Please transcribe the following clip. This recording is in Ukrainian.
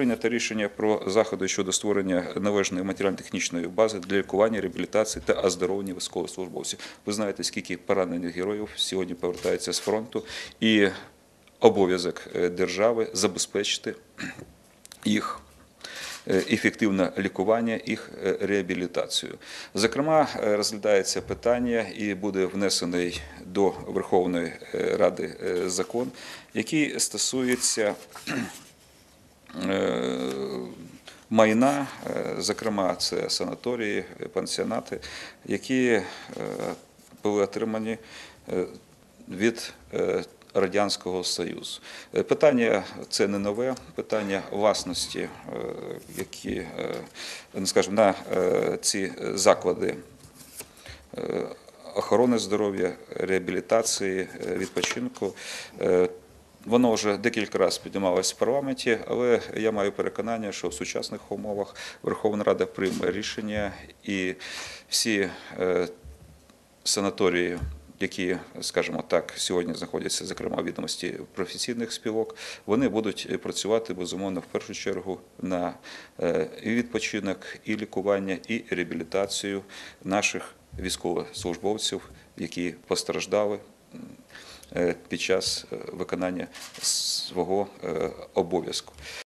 прийнято рішення про заходи щодо створення належної матеріально-технічної бази для лікування, реабілітації та оздоровлення військовослужбовців. Ви знаєте, скільки поранених героїв сьогодні повертаються з фронту, і обов'язок держави забезпечити їх ефективне лікування, їх реабілітацію. Зокрема, розглядається питання і буде внесений до Верховної Ради закон, який стосується майна, зокрема, це санаторії, пансіонати, які були отримані від Радянського Союзу. Питання це не нове, питання власності, які, скажімо, на ці заклади охорони здоров'я, реабілітації, відпочинку. Воно вже декілька разів піднімалося в парламенті, але я маю переконання, що в сучасних умовах Верховна Рада прийме рішення і всі санаторії, які, скажімо так, сьогодні знаходяться, зокрема, відомості професійних спілок, вони будуть працювати, безумовно, в першу чергу на і відпочинок, і лікування, і реабілітацію наших військовослужбовців, які постраждали під час виконання свого обов'язку.